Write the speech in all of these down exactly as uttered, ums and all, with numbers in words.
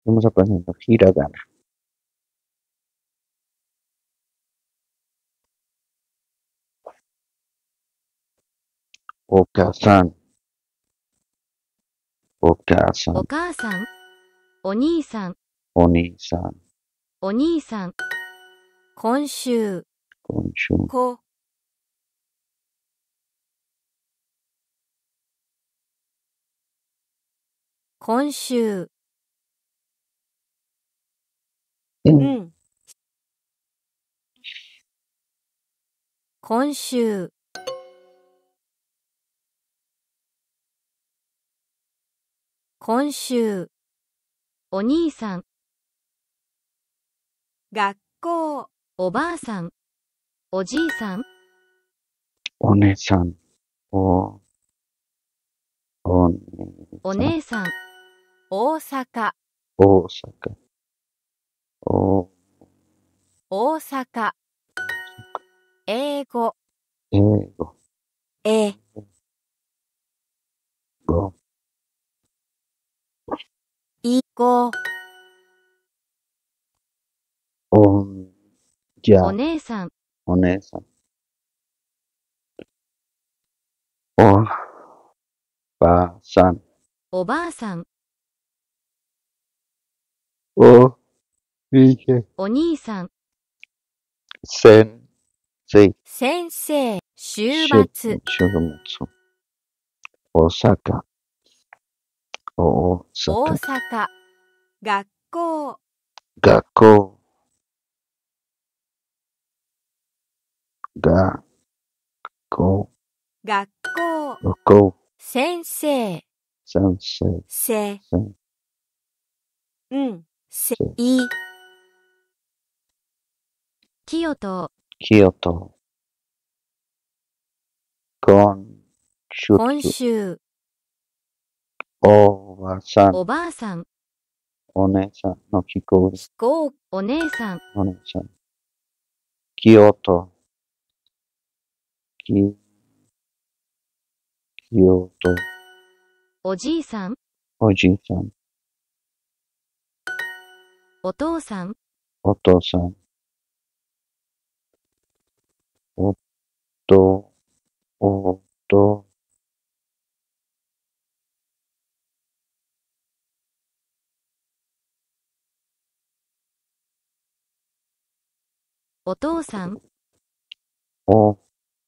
Estamos aprendiendo Hiragana. O母さん、お母さん、 お母さん、お兄さん、 お兄さん、 お兄さん。今週、 今週、 こ、今週、 う、 うんん。今週、今週。お兄さん、学校。おばあさん、おじいさん、 お姉さん、お、お姉おさん、 姉さん。大阪、 大阪、お、 大阪。英語、 英語、 え、 語、 いご。 おん、じゃ、 お姉さん、 お姉さん、お、ばあさん、 おばあさん、 お、いけ、 お兄さん。 先生、 先生、週週、 末。 週末、大阪、大大阪、 阪、学校。 学校、学校、 学校。 学校、 先生、 先生、 せ、 先うん、せ、 生、 い。清と、 京都、今週、 今週。 おばさん、 おばあさん、 お姉さんの聞こえる、 飛行、お姉さん、 お姉さん、京都、き、京都、 おじいさん、 おじいさん、 お父さん、 お父さん、おと、おと、 お父さん。 お、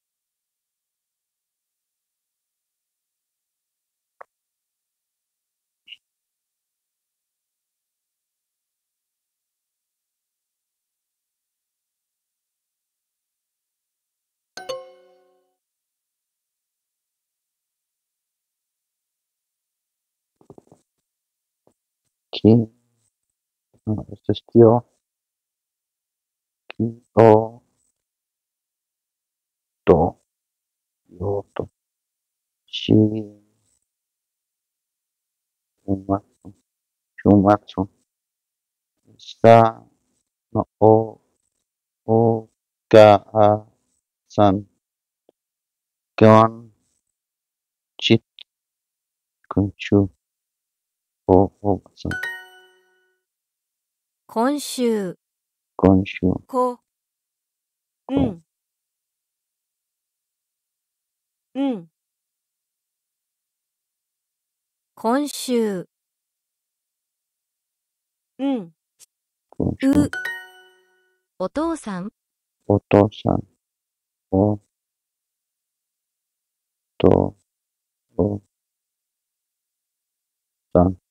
き、no, este es tío, ki, o, to, yoto, shi, shumatsu, shumatsu, sa, no, o, o, ka, a, san, kyon, chit, kunshu, o, o, san, 今週、 今週、 こ、うん、うん。今週、うん、 今週、 う。お父さん、 お父さん、お、と、お、さん、